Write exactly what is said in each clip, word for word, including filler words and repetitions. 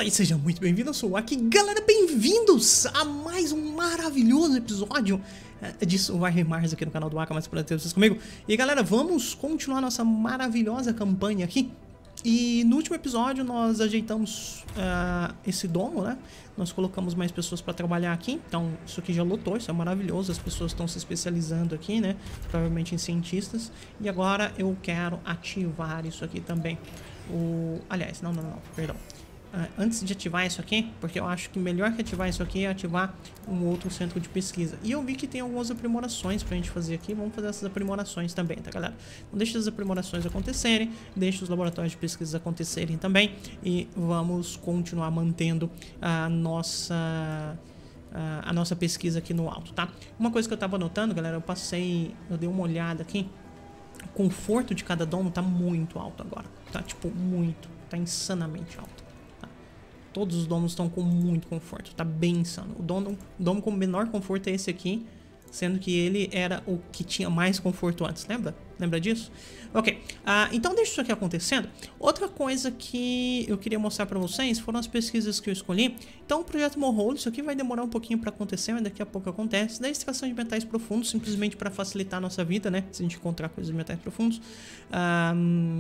Fala aí, seja muito bem-vindo, eu sou o Aki. Galera, bem-vindos a mais um maravilhoso episódio de Survival Mars aqui no canal do Aka, mais pra ter vocês comigo. E galera, vamos continuar nossa maravilhosa campanha aqui. E no último episódio nós ajeitamos uh, esse domo, né? Nós colocamos mais pessoas para trabalhar aqui. Então isso aqui já lotou, isso é maravilhoso. As pessoas estão se especializando aqui, né? Provavelmente em cientistas. E agora eu quero ativar isso aqui também. O... Aliás, não, não, não, perdão. Uh, antes de ativar isso aqui, porque eu acho que melhor que ativar isso aqui é ativar um outro centro de pesquisa. E eu vi que tem algumas aprimorações pra gente fazer aqui. Vamos fazer essas aprimorações também, tá, galera? Então deixa as aprimorações acontecerem, deixa os laboratórios de pesquisa acontecerem também. E vamos continuar mantendo a nossa... a, a nossa pesquisa aqui no alto, tá? Uma coisa que eu tava notando, galera, eu passei... eu dei uma olhada aqui. O conforto de cada domo tá muito alto agora, tá? Tipo, muito. Tá insanamente alto. Todos os domos estão com muito conforto, tá bem insano. O domo, o domo com menor conforto é esse aqui, sendo que ele era o que tinha mais conforto antes, lembra? Lembra disso? Ok, ah, então deixa isso aqui acontecendo. Outra coisa que eu queria mostrar pra vocês foram as pesquisas que eu escolhi. Então o projeto Morrold, isso aqui vai demorar um pouquinho pra acontecer, mas daqui a pouco acontece. Da extração de metais profundos, simplesmente pra facilitar a nossa vida, né? Se a gente encontrar coisas de metais profundos. Ah...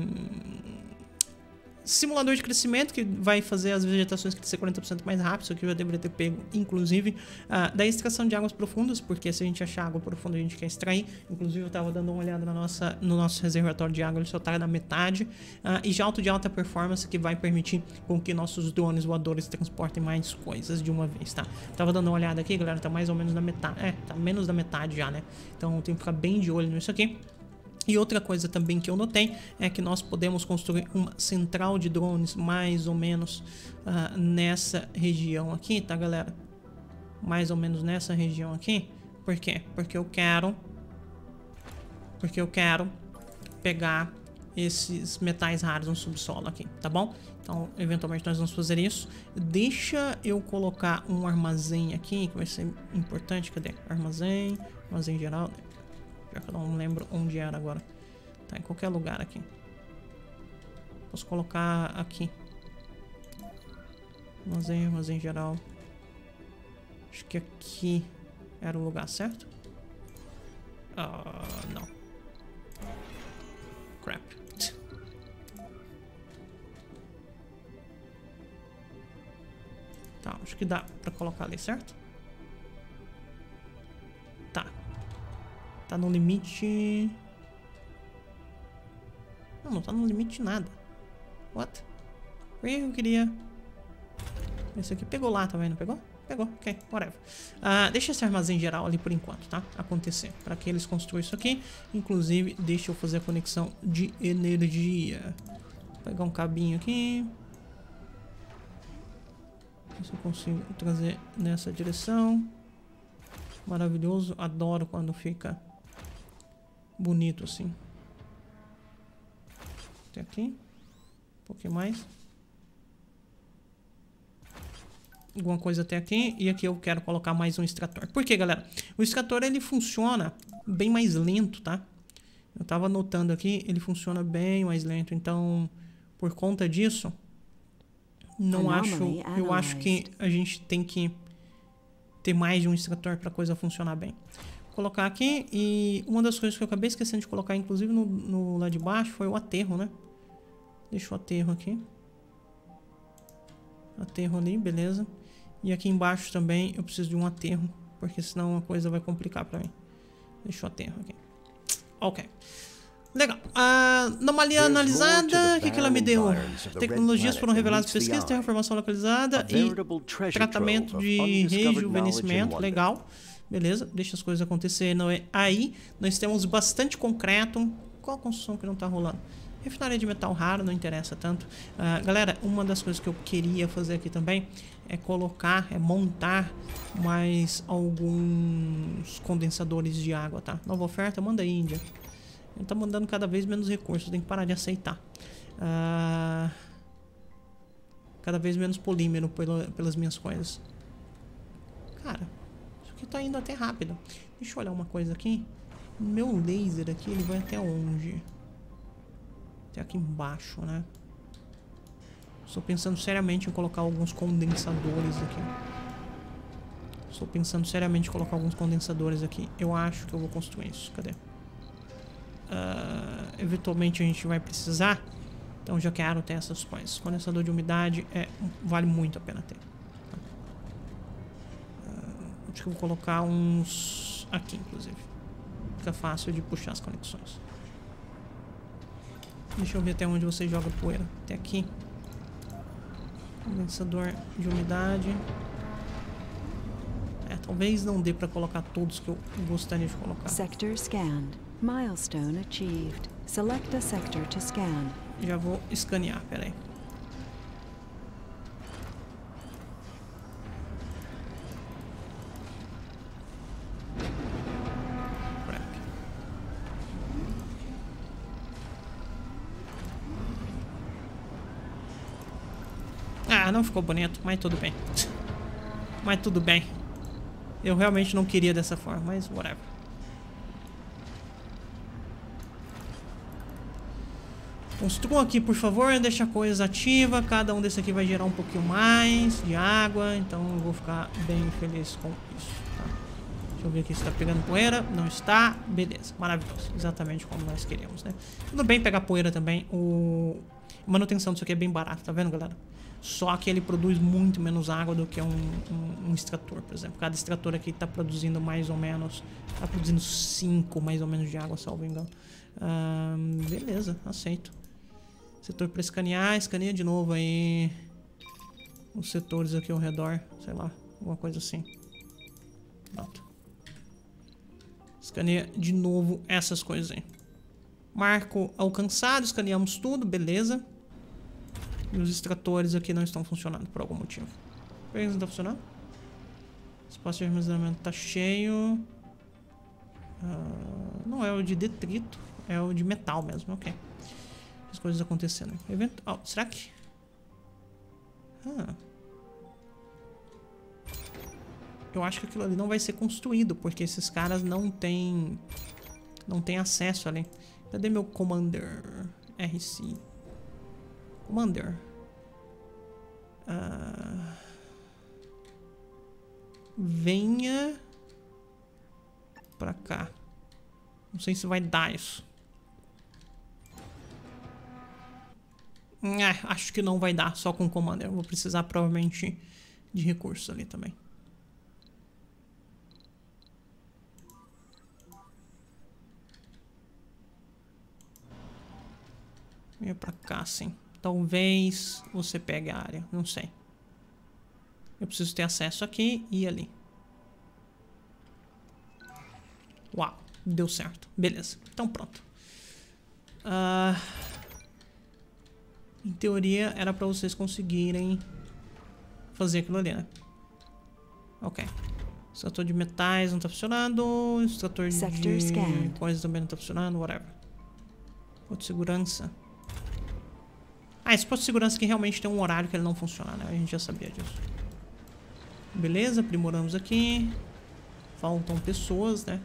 Simulador de crescimento, que vai fazer as vegetações crescer quarenta por cento mais rápido. Isso aqui eu já deveria ter pego, inclusive. Uh, da extração de águas profundas, porque se a gente achar água profunda, a gente quer extrair. Inclusive, eu estava dando uma olhada na nossa, no nosso reservatório de água, ele só está na metade. Uh, e jato de alta performance, que vai permitir com que nossos drones voadores transportem mais coisas de uma vez, tá? Tava dando uma olhada aqui, galera, tá mais ou menos na metade. É, tá menos da metade já, né? Então, tem que ficar bem de olho nisso aqui. E outra coisa também que eu notei é que nós podemos construir uma central de drones mais ou menos uh, nessa região aqui, tá, galera? Mais ou menos nessa região aqui. Por quê? Porque eu quero... Porque eu quero pegar esses metais raros no subsolo aqui, tá bom? Então, eventualmente nós vamos fazer isso. Deixa eu colocar um armazém aqui, que vai ser importante. Cadê? Armazém, armazém geral... Já que eu não lembro onde era agora. Tá em qualquer lugar aqui. Posso colocar aqui. Armazém, armazém geral. Acho que aqui era o lugar certo? Ah, uh, não. Crap. Tá, acho que dá pra colocar ali, certo? Tá. Tá no limite... Não, não tá no limite de nada. What? Por que eu queria... Esse aqui pegou lá também, não pegou? Pegou, ok, whatever. Uh, deixa esse armazém geral ali por enquanto, tá? Acontecer. Para que eles construam isso aqui. Inclusive, deixa eu fazer a conexão de energia. Vou pegar um cabinho aqui. Ver se eu consigo trazer nessa direção. Maravilhoso. Adoro quando fica... bonito assim. Até aqui. Um pouquinho mais. Alguma coisa até aqui. E aqui eu quero colocar mais um extrator. Por quê, galera? O extrator ele funciona bem mais lento, tá? Eu tava notando aqui. Ele funciona bem mais lento. Então, por conta disso, não acho... Eu acho que a gente tem que ter mais de um extrator para a coisa funcionar bem. Colocar aqui, e uma das coisas que eu acabei esquecendo de colocar, inclusive no, no lá de baixo, foi o aterro, né? Deixa o aterro aqui. Aterro ali, beleza. E aqui embaixo também eu preciso de um aterro, porque senão a coisa vai complicar pra mim. Deixa o aterro aqui. Ok. Legal. Uh, dá uma analisada. O que, que ela me deu? Tecnologias foram reveladas, pesquisa, terraformação localizada e tratamento de rejuvenescimento. Legal. Beleza, deixa as coisas acontecerem aí. Nós temos bastante concreto. Qual a construção que não tá rolando? Refinaria de metal raro, não interessa tanto. Uh, galera, uma das coisas que eu queria fazer aqui também é colocar, é montar mais alguns condensadores de água, tá? Nova oferta, manda aí, Índia. Ele tá mandando cada vez menos recursos, tem que parar de aceitar. Uh, cada vez menos polímero pela, pelas minhas coisas. Cara... que tá indo até rápido. Deixa eu olhar uma coisa aqui. Meu laser aqui, ele vai até onde? Até aqui embaixo, né? Estou pensando seriamente em colocar alguns condensadores aqui. Estou pensando seriamente em colocar alguns condensadores aqui. Eu acho que eu vou construir isso. Cadê? Uh, eventualmente a gente vai precisar. Então já quero ter essas coisas. Condensador de umidade é, vale muito a pena ter. Uh, acho que eu vou colocar uns aqui, inclusive. Fica fácil de puxar as conexões. Deixa eu ver até onde você joga poeira. Até aqui. Condensador de umidade. É, talvez não dê pra colocar todos que eu gostaria de colocar. Sector scanned. Milestone achieved. Select a sector to scan. Já vou escanear, peraí. Ah, não ficou bonito, mas tudo bem. Mas tudo bem. Eu realmente não queria dessa forma, mas whatever. Construam aqui, por favor, deixa a coisa ativa. Cada um desses aqui vai gerar um pouquinho mais de água. Então eu vou ficar bem feliz com isso, tá? Deixa eu ver aqui se está pegando poeira. Não está. Beleza, maravilhoso. Exatamente como nós queríamos, né? Tudo bem pegar poeira também. O... A manutenção disso aqui é bem barato, tá vendo, galera? Só que ele produz muito menos água do que um, um, um extrator, por exemplo. Cada extrator aqui está produzindo mais ou menos... Está produzindo cinco mais ou menos de água, salvo engano. Ah, beleza, aceito. Setor para escanear, escaneia de novo aí os setores aqui ao redor, sei lá, alguma coisa assim. Pronto. Escaneia de novo essas coisas aí. Marco alcançado, escaneamos tudo, beleza. E os extratores aqui não estão funcionando por algum motivo. Por que eles não estão funcionando? Espaço de armazenamento está cheio. Uh, não é o de detrito, é o de metal mesmo, ok. As coisas acontecendo. Evento... Oh, será que... Ah. Eu acho que aquilo ali não vai ser construído, porque esses caras não têm... Não têm acesso ali. Cadê meu Commander? R C. Commander. Ah. Venha... pra cá. Não sei se vai dar isso. É, acho que não vai dar só com o Commander. Eu vou precisar provavelmente de recursos ali também. Venha pra cá, sim. Talvez você pegue a área. Não sei. Eu preciso ter acesso aqui e ali. Uau, deu certo. Beleza, então pronto. Ah... Em teoria, era pra vocês conseguirem fazer aquilo ali, né? Ok. Extrator de metais não tá funcionando. Extrator de coisas também não tá funcionando. Whatever. Ponto de segurança. Ah, esse ponto de segurança aqui realmente tem um horário que ele não funciona, né? A gente já sabia disso. Beleza, aprimoramos aqui. Faltam pessoas, né?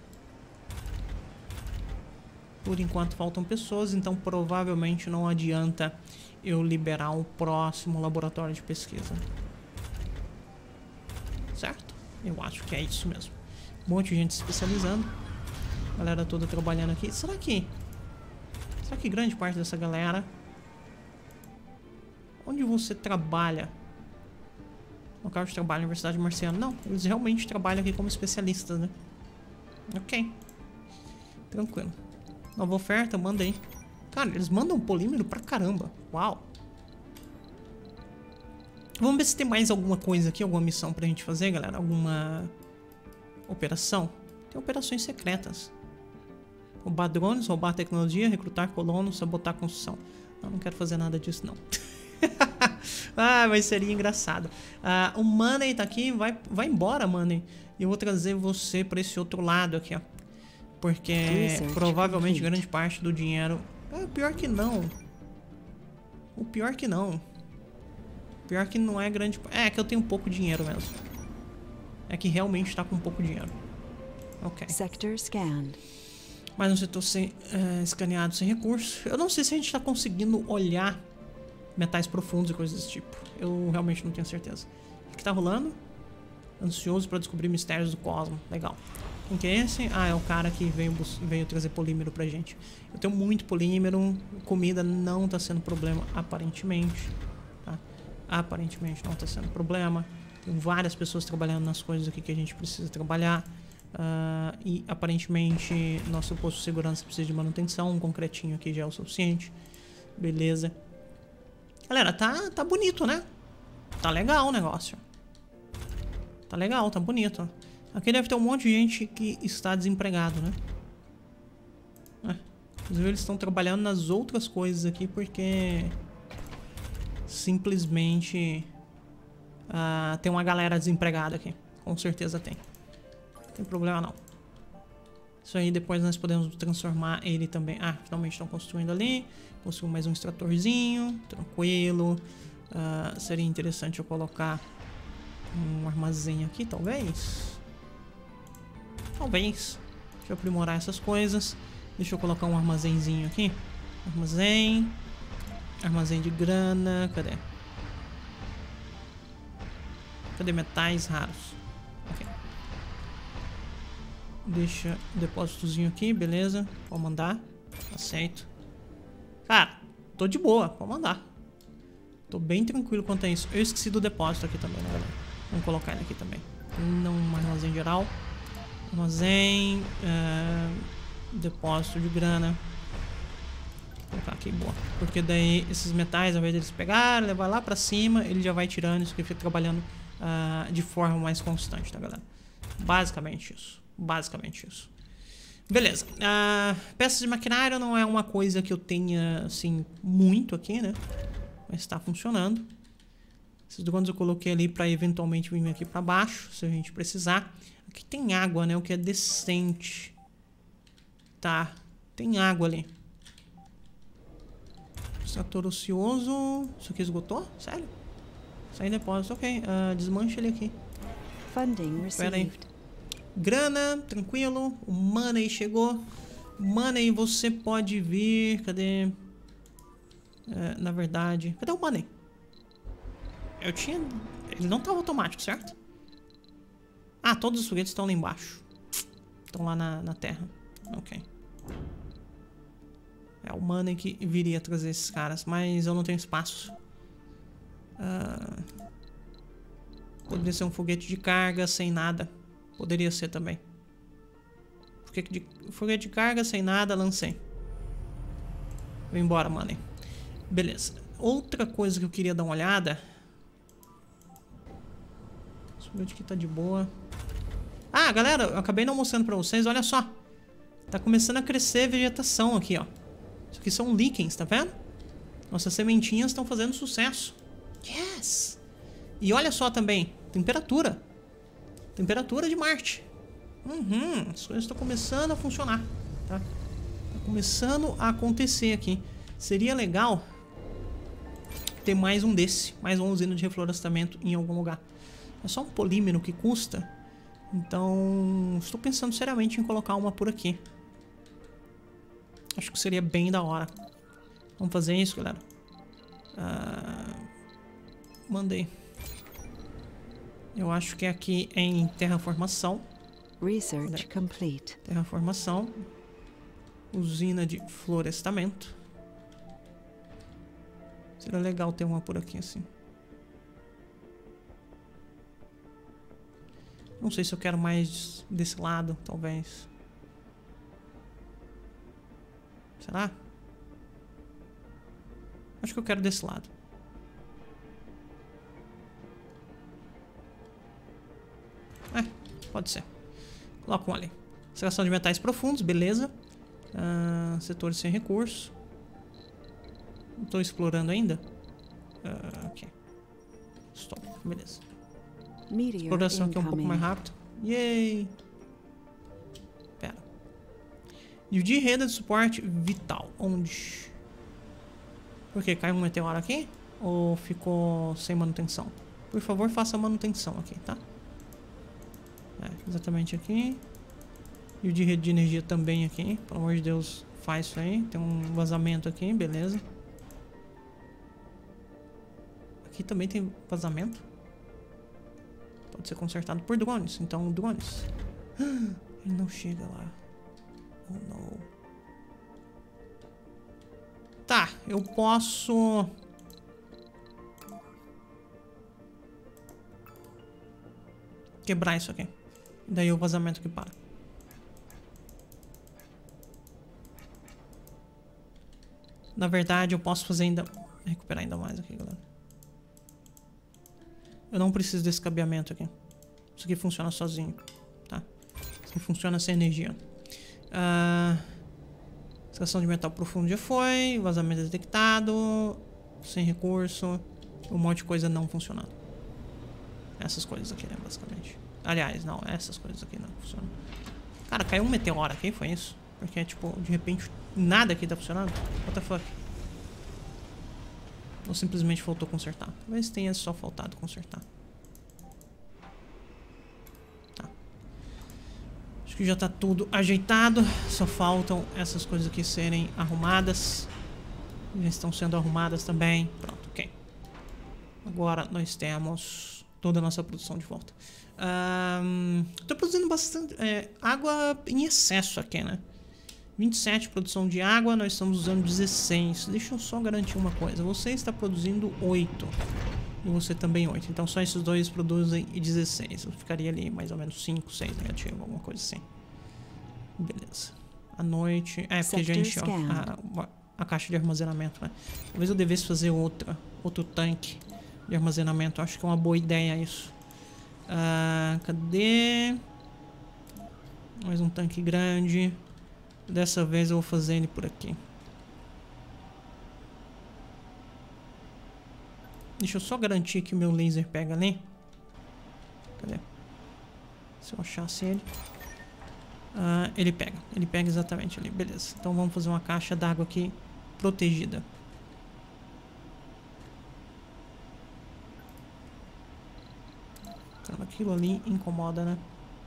Por enquanto faltam pessoas, então provavelmente não adianta eu liberar um próximo laboratório de pesquisa. Certo? Eu acho que é isso mesmo. Um monte de gente se especializando. Galera toda trabalhando aqui. Será que... Será que grande parte dessa galera... Onde você trabalha? Local de trabalho, Universidade Marciana. Não, eles realmente trabalham aqui como especialistas, né? Ok. Tranquilo. Nova oferta, manda aí. Cara, eles mandam polímero pra caramba. Uau. Vamos ver se tem mais alguma coisa aqui, alguma missão pra gente fazer, galera. Alguma operação. Tem operações secretas. Roubar drones, roubar tecnologia, recrutar colonos, sabotar a construção. Eu não quero fazer nada disso, não. Ah, mas seria engraçado. Ah, o Money tá aqui. Vai, vai embora, Money. E eu vou trazer você pra esse outro lado aqui, ó. Porque Research provavelmente complete. Grande parte do dinheiro... É, pior que não. O pior que não. Pior que não é grande... É que eu tenho pouco dinheiro mesmo. É que realmente tá com pouco dinheiro. Ok. Sector scanned. Mais um setor sem, uh, escaneado sem recurso. Eu não sei se a gente tá conseguindo olhar metais profundos e coisas desse tipo. Eu realmente não tenho certeza. O que tá rolando? Ansioso para descobrir mistérios do cosmos. Legal. Quem que é esse? Ah, é o cara que veio, veio trazer polímero pra gente. Eu tenho muito polímero. Comida não tá sendo problema, aparentemente. Tá? Aparentemente não tá sendo problema. Tem várias pessoas trabalhando nas coisas aqui que a gente precisa trabalhar. Uh, e aparentemente nosso posto de segurança precisa de manutenção. Um concretinho aqui já é o suficiente. Beleza. Galera, tá, tá bonito, né? Tá legal o negócio. Tá legal, tá bonito. Aqui deve ter um monte de gente que está desempregado, né? É. Inclusive eles estão trabalhando nas outras coisas aqui porque simplesmente uh, tem uma galera desempregada aqui. Com certeza tem. Não tem problema não. Isso aí depois nós podemos transformar ele também. Ah, finalmente estão construindo ali. Construiu mais um extratorzinho. Tranquilo. Uh, seria interessante eu colocar um armazém aqui, talvez. Talvez. Deixa eu aprimorar essas coisas. Deixa eu colocar um armazenzinho aqui. Armazém. Armazém de grana. Cadê? Cadê metais raros? Ok. Deixa o depósitozinho aqui, beleza. Pode mandar. Aceito. Cara, tô de boa. Pode mandar. Tô bem tranquilo quanto a isso. Eu esqueci do depósito aqui também, né, galera? Vamos colocar ele aqui também. Não um armazém geral. Armazém. É, depósito de grana. Vou colocar aqui, boa. Porque daí esses metais, ao invés de eles pegarem, levar lá pra cima, ele já vai tirando. Isso que fica trabalhando uh, de forma mais constante, tá, galera? Basicamente isso. Basicamente isso. Beleza. Uh, peças de maquinário não é uma coisa que eu tenha, assim, muito aqui, né? Mas tá funcionando. Esses drones eu coloquei ali pra eventualmente vir aqui pra baixo, se a gente precisar. Aqui tem água, né? O que é decente. Tá. Tem água ali. Extrator ocioso. Isso aqui esgotou? Sério? Sai em depósito. Ok. Uh, desmancha ele aqui. Funding received. Grana, tranquilo. O money chegou. Money, você pode vir. Cadê? Uh, na verdade. Cadê o money? Eu tinha... Ele não estava automático, certo? Ah, todos os foguetes estão lá embaixo. Estão lá na, na terra. Ok. É o money que viria trazer esses caras. Mas eu não tenho espaço. Uh, poderia ser um foguete de carga sem nada. Poderia ser também. Foguete de, foguete de carga sem nada, lancei. Vou embora, money. Beleza. Outra coisa que eu queria dar uma olhada... Esse foguete aqui tá de boa. Ah, galera, eu acabei não mostrando pra vocês. Olha só. Tá começando a crescer vegetação aqui, ó. Isso aqui são líquens, tá vendo? Nossas sementinhas estão fazendo sucesso. Yes! E olha só também. Temperatura. Temperatura de Marte. Uhum. As coisas estão começando a funcionar, tá? Tá começando a acontecer aqui. Seria legal ter mais um desse. Mais uma usina de reflorestamento em algum lugar. É só um polímero que custa. Então, estou pensando seriamente em colocar uma por aqui. Acho que seria bem da hora. Vamos fazer isso, galera. Uh, mandei. Eu acho que aqui é em terraformação. Research complete. Terraformação. Usina de florestamento. Seria legal ter uma por aqui assim. Não sei se eu quero mais desse lado, talvez. Será? Acho que eu quero desse lado. É, pode ser. Coloca um ali. Extração de metais profundos, beleza. Uh, setores sem recurso. Não estou explorando ainda. Uh, ok. Stop, beleza. Exploração aqui é um pouco mais rápido. Yay! Pera. Dividir rede de suporte vital. Onde? Por quê? Caiu um meteoro aqui? Ou ficou sem manutenção? Por favor, faça manutenção aqui, tá? É, exatamente aqui. Dividir rede de energia também aqui. Pelo amor de Deus, faz isso aí. Tem um vazamento aqui, beleza. Aqui também tem vazamento. Pode ser consertado por drones. Então, drones. Ele não chega lá. Oh, não. Tá, eu posso... quebrar isso aqui. Daí o vazamento que para. Na verdade, eu posso fazer ainda... recuperar ainda mais aqui, galera. Eu não preciso desse cabeamento aqui. Isso aqui funciona sozinho, tá? Isso aqui funciona sem energia. Ah, extração de metal profundo já foi. Vazamento detectado. Sem recurso. Um monte de coisa não funcionando. Essas coisas aqui, né, basicamente. Aliás, não, essas coisas aqui não funcionam. Cara, caiu um meteoro aqui, foi isso? Porque, tipo, de repente, nada aqui tá funcionando. What the fuck? Ou simplesmente faltou consertar. Talvez tenha só faltado consertar. Tá. Acho que já tá tudo ajeitado. Só faltam essas coisas aqui serem arrumadas. Já estão sendo arrumadas também. Pronto, ok. Agora nós temos toda a nossa produção de volta. Um, tô produzindo bastante é, água em excesso aqui, né? vinte e sete produção de água, nós estamos usando dezesseis. Deixa eu só garantir uma coisa. Você está produzindo oito. E você também oito. Então só esses dois produzem dezesseis. Eu ficaria ali mais ou menos cinco, seis negativo, alguma coisa assim. Beleza. À noite... É, porque já encheu a, a, a caixa de armazenamento, né? Talvez eu devesse fazer outra. Outro tanque de armazenamento. Acho que é uma boa ideia isso. Ah, cadê? Mais um tanque grande. Dessa vez eu vou fazer ele por aqui. Deixa eu só garantir que o meu laser pega ali. Cadê? Se eu achasse ele. Ah, ele pega. Ele pega exatamente ali. Beleza. Então vamos fazer uma caixa d'água aqui protegida. Então, aquilo ali incomoda, né?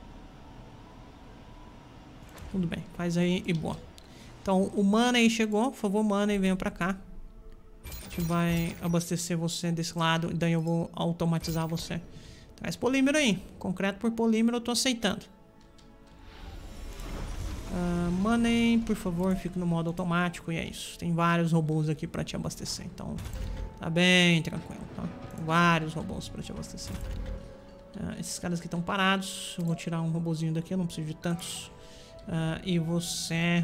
Tudo bem, faz aí e boa. Então, o Money chegou. Por favor, Money, venha pra cá. A gente vai abastecer você desse lado. E daí eu vou automatizar você. Traz polímero aí. Concreto por polímero eu tô aceitando. Uh, Money, por favor, fique no modo automático. E é isso. Tem vários robôs aqui pra te abastecer. Então, tá bem tranquilo. Tá? Tem vários robôs pra te abastecer. Uh, esses caras aqui estão parados. Eu vou tirar um robôzinho daqui. Eu não preciso de tantos. Uh, e você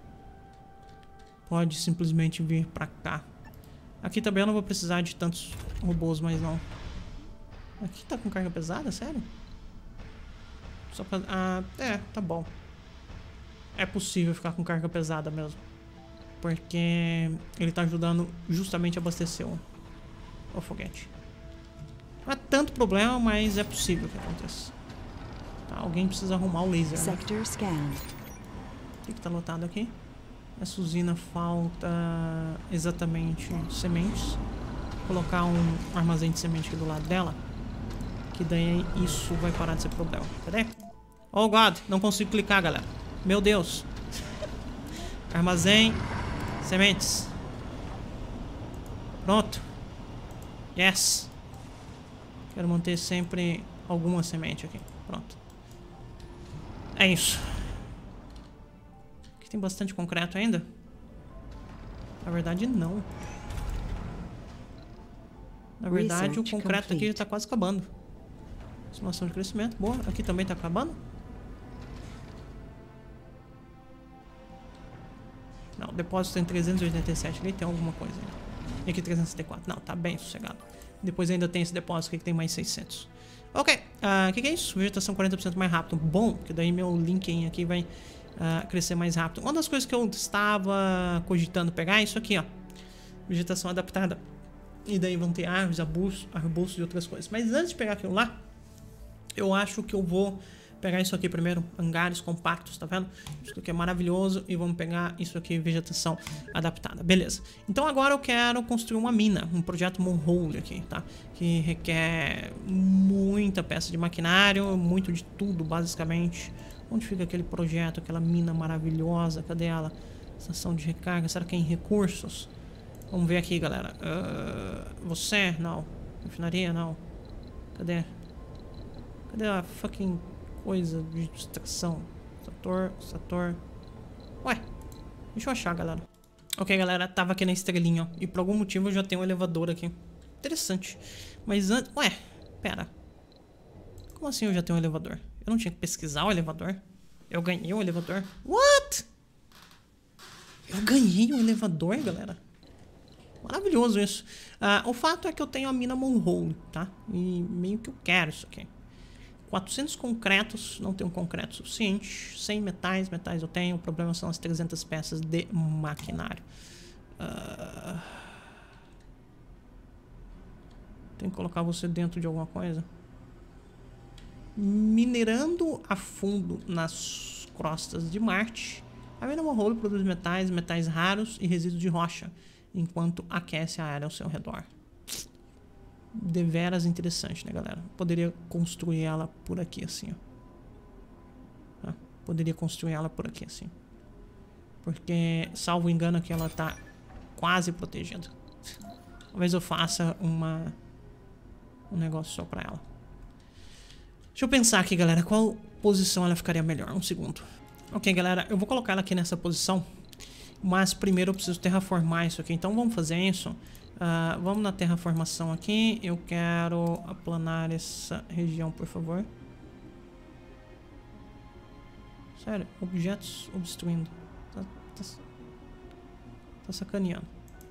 pode simplesmente vir pra cá. Aqui também eu não vou precisar de tantos robôs, mas não. Aqui tá com carga pesada, sério? Só pra... Ah, é, tá bom. É possível ficar com carga pesada mesmo. Porque ele tá ajudando justamente a abastecer o, o foguete. Não é tanto problema, mas é possível que aconteça. Tá, alguém precisa arrumar o laser, né? Sector scan. O que que tá lotado aqui? Essa usina falta exatamente sementes. Vou colocar um armazém de semente aqui do lado dela. Que daí isso vai parar de ser problema. Cadê? Oh God, não consigo clicar, galera. Meu Deus. Armazém. Sementes. Pronto. Yes. Quero manter sempre alguma semente aqui. Pronto. É isso. Aqui tem bastante concreto ainda? Na verdade, não. Na verdade, o concreto aqui já está quase acabando. Simulação de crescimento. Boa. Aqui também está acabando? Não, o depósito tem trezentos e oitenta e sete. Ali tem alguma coisa. E aqui trezentos e sessenta e quatro. Não, tá bem sossegado. Depois ainda tem esse depósito aqui que tem mais seiscentos. Ok, o uh, que, que é isso? Vegetação quarenta por cento mais rápido. Bom, que daí meu linking aqui vai uh, crescer mais rápido. Uma das coisas que eu estava cogitando pegar é isso aqui, ó. Vegetação adaptada. E daí vão ter árvores, arbustos, arbustos e outras coisas. Mas antes de pegar aquilo lá, eu acho que eu vou pegar isso aqui primeiro. Hangares compactos, tá vendo? Isso aqui é maravilhoso. E vamos pegar isso aqui, vegetação adaptada. Beleza. Então agora eu quero construir uma mina. Um projeto Monhole aqui, tá? Que requer muita peça de maquinário. Muito de tudo, basicamente. Onde fica aquele projeto? Aquela mina maravilhosa. Cadê ela? Estação de recarga. Será que é em recursos? Vamos ver aqui, galera. Uh, você? Não. Refinaria, não. Cadê? Cadê a fucking coisa de distração? Setor, setor... Ué, deixa eu achar, galera. Ok, galera, tava aqui na estrelinha, ó. E por algum motivo eu já tenho um elevador aqui. Interessante. Mas antes... Ué, pera. Como assim eu já tenho um elevador? Eu não tinha que pesquisar o elevador? Eu ganhei um elevador? What? Eu ganhei um elevador, galera. Maravilhoso isso. Uh, o fato é que eu tenho a mina Monroe, tá? E meio que eu quero isso aqui. quatrocentos concretos, não tenho concreto suficiente. cem metais, metais eu tenho. O problema são as trezentas peças de maquinário. Uh... Tem que colocar você dentro de alguma coisa. Minerando a fundo nas crostas de Marte, a mina Monroe produz metais, metais raros e resíduos de rocha, enquanto aquece a área ao seu redor. Deveras interessante, né, galera? Poderia construir ela por aqui, assim, ó. Ah, poderia construir ela por aqui, assim. Porque, salvo engano, aqui ela tá quase protegida. Talvez eu faça uma... um negócio só pra ela. Deixa eu pensar aqui, galera. Qual posição ela ficaria melhor? Um segundo. Ok, galera. Eu vou colocar ela aqui nessa posição. Mas primeiro eu preciso terraformar isso aqui. Então vamos fazer isso. Uh, vamos na terraformação aqui. Eu quero aplanar essa região, por favor. Sério, objetos obstruindo. Tá, tá, tá sacaneando.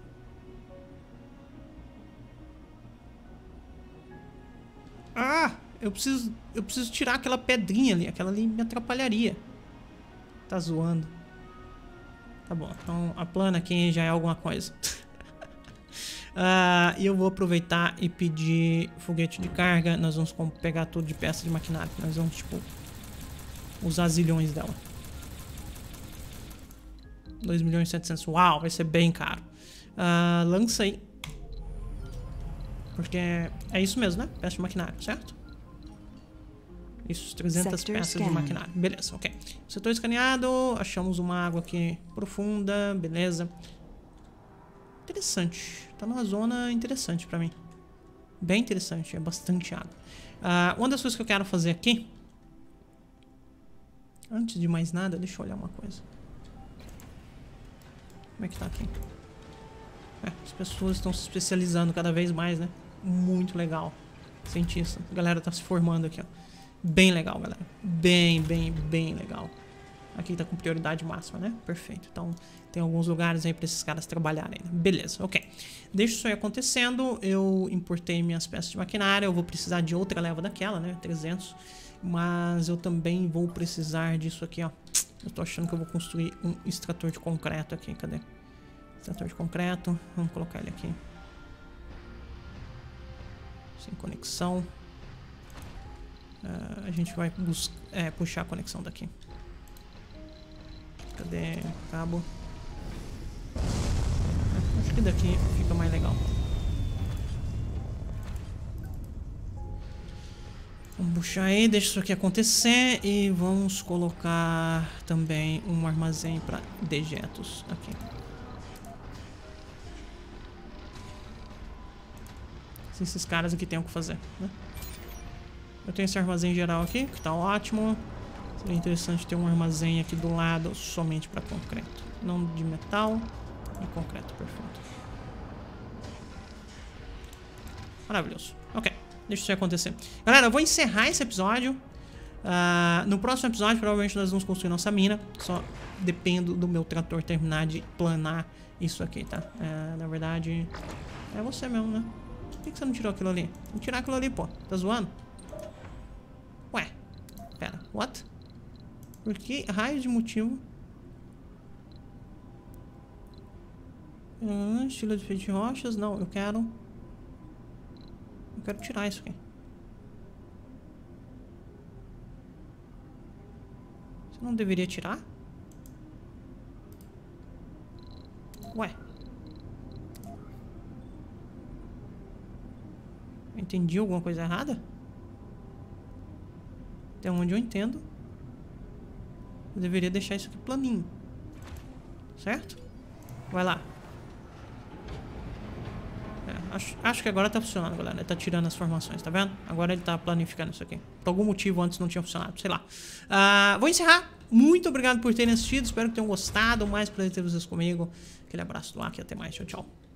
Ah! Eu preciso, eu preciso tirar aquela pedrinha ali. Aquela ali me atrapalharia. Tá zoando. Tá bom, então a plana aqui já é alguma coisa. uh, e eu vou aproveitar e pedir foguete de carga. Nós vamos pegar tudo de peça de maquinário. Nós vamos, tipo, usar zilhões dela. dois milhões e setecentos. Uau, vai ser bem caro. Uh, lança aí. Porque é isso mesmo, né? Peça de maquinário, certo? Isso, trezentas Sector peças scan. de maquinário. Beleza, ok. Setor escaneado. Achamos uma água aqui profunda. Beleza. Interessante. Tá numa zona interessante pra mim. Bem interessante. É bastante água. Uh, uma das coisas que eu quero fazer aqui... Antes de mais nada, deixa eu olhar uma coisa. Como é que tá aqui? É, as pessoas estão se especializando cada vez mais, né? Muito legal. Cientista. A galera tá se formando aqui, ó. Bem legal, galera. Bem, bem, bem legal. Aqui tá com prioridade máxima, né? Perfeito. Então, tem alguns lugares aí pra esses caras trabalharem. Beleza, ok. Deixa isso aí acontecendo. Eu importei minhas peças de maquinária. Eu vou precisar de outra leva daquela, né? trezentos. Mas eu também vou precisar disso aqui, ó. Eu tô achando que eu vou construir um extrator de concreto aqui. Cadê? Extrator de concreto. Vamos colocar ele aqui. Sem conexão. Uh, a gente vai é, puxar a conexão daqui. Cadê o cabo? É, acho que daqui fica mais legal. Vamos puxar aí, deixa isso aqui acontecer. E vamos colocar também um armazém para dejetos aqui. Esses caras aqui tem o que fazer, né? Eu tenho esse armazém geral aqui, que tá ótimo. Seria interessante ter um armazém aqui do lado somente para concreto. Não de metal, e concreto, perfeito. Maravilhoso. Ok, deixa isso acontecer. Galera, eu vou encerrar esse episódio. Uh, no próximo episódio, provavelmente nós vamos construir nossa mina. Só dependo do meu trator terminar de planar isso aqui, tá? Uh, na verdade, é você mesmo, né? Por que que você não tirou aquilo ali? Vou tirar aquilo ali, pô. Tá zoando? Ué. Pera. What? Por que raio de motivo? Ah, estilo de feito de rochas? Não, eu quero... Eu quero tirar isso aqui. Você não deveria tirar? Ué. Entendi alguma coisa errada? Até onde eu entendo, eu deveria deixar isso aqui planinho. Certo? Vai lá. É, Acho, acho que agora tá funcionando, galera. Ele tá tirando as formações, tá vendo? Agora ele tá planificando isso aqui. Por algum motivo antes não tinha funcionado, sei lá. Uh, vou encerrar. Muito obrigado por terem assistido. Espero que tenham gostado. Mais prazer ter vocês comigo. Aquele abraço do Aki. Até mais. Tchau, tchau.